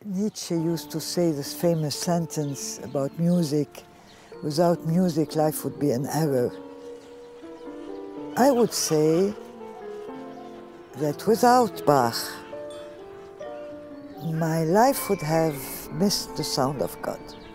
Nietzsche used to say this famous sentence about music, without music life would be an error. I would say that without Bach, my life would have missed the sound of God.